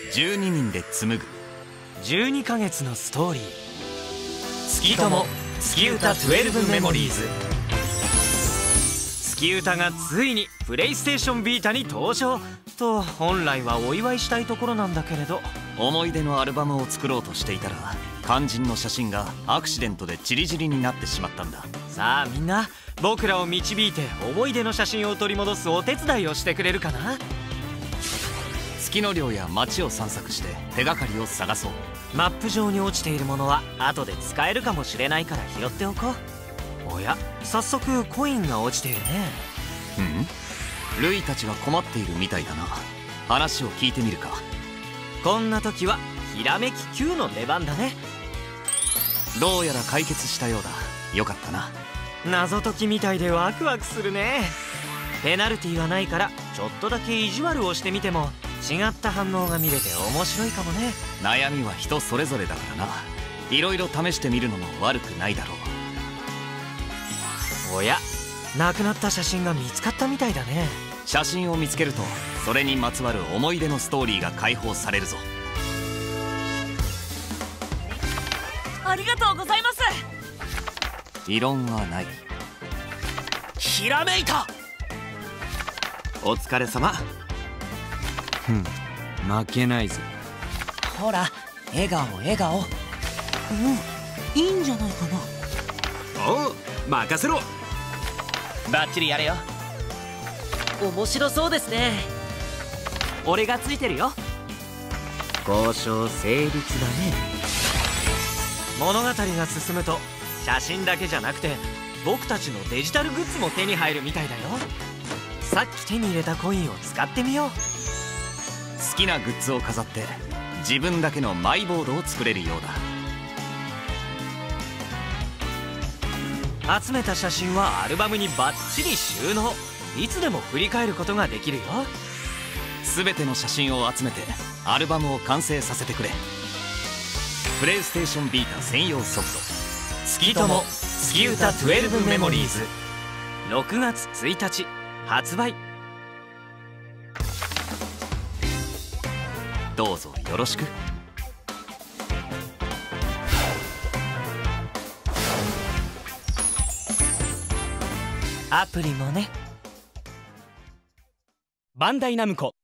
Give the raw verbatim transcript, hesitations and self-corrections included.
じゅうににんで紡ぐじゅうにかげつのストーリー。月友月歌じゅうにメモリーズ。月歌がついにプレイステーションビータに登場と、本来はお祝いしたいところなんだけれど、 思い出のアルバムを作ろうとしていたら、肝心の写真がアクシデントでチリチリになってしまったんだ。 さあみんな、僕らを導いて思い出の写真を取り戻すお手伝いをしてくれるかな。 月の寮や街を散策して手がかりを探そう。 マップ上に落ちているものは後で使えるかもしれないから拾っておこう。おや、早速コインが落ちているね。 うん？ルイたちが困っているみたいだな。話を聞いてみるか。 こんな時はひらめききゅうの出番だね。 どうやら解決したようだ。よかったな。 謎解きみたいでワクワクするね。ペナルティーはないからちょっとだけ意地悪をしてみても違った反応が見れて面白いかもね。 悩みは人それぞれだからな。いろいろ試してみるのも悪くないだろう。おや、なくなった写真が見つかったみたいだね。 写真を見つけるとそれにまつわる思い出のストーリーが解放されるぞ。 ありがとうございます。 異論はない。 ひらめいた。お疲れ様。 ふん、負けないぜ。 ほら、笑顔笑顔。うん、いいんじゃないかな。 おう、任せろ。 バッチリやれよ。 面白そうですね。 俺がついてるよ。交渉成立だね。物語が進むと写真だけじゃなくて僕たちのデジタルグッズも手に入るみたいだよ。さっき手に入れたコインを使ってみよう。 好きなグッズを飾って自分だけのマイボードを作れるようだ。集めた写真はアルバムにバッチリ収納。いつでも振り返ることができるよ。 全ての写真を集めてアルバムを完成させてくれ。プレイステーションビータ専用ソフト月友月歌じゅうにメモリーズ、ろくがつついたち発売。 どうぞよろしく。 アプリもね。 バンダイナムコ